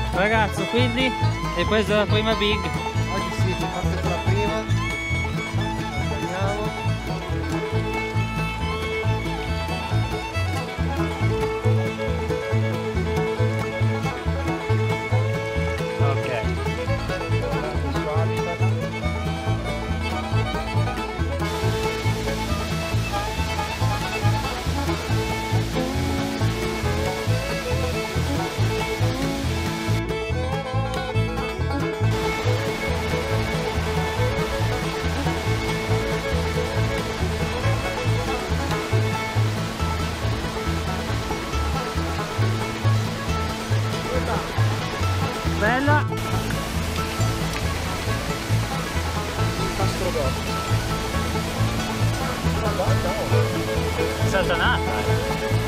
Ragazzo, quindi hai preso la prima big? Oggi sì, ti parte con la prima. Andiamo. Ok. Il suo habitat. Bella. Castro d'oro. Guarda, oh. È satanata.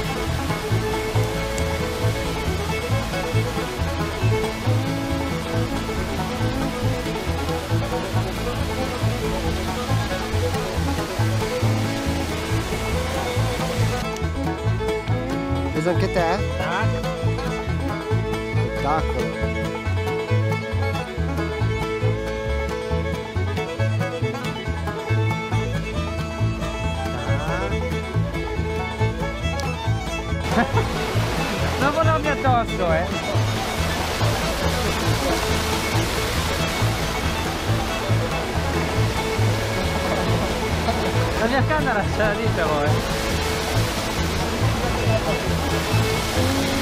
Preso anche te? Tac. Spettacolo. Non volermi addosso, La mia canna lascia lì però,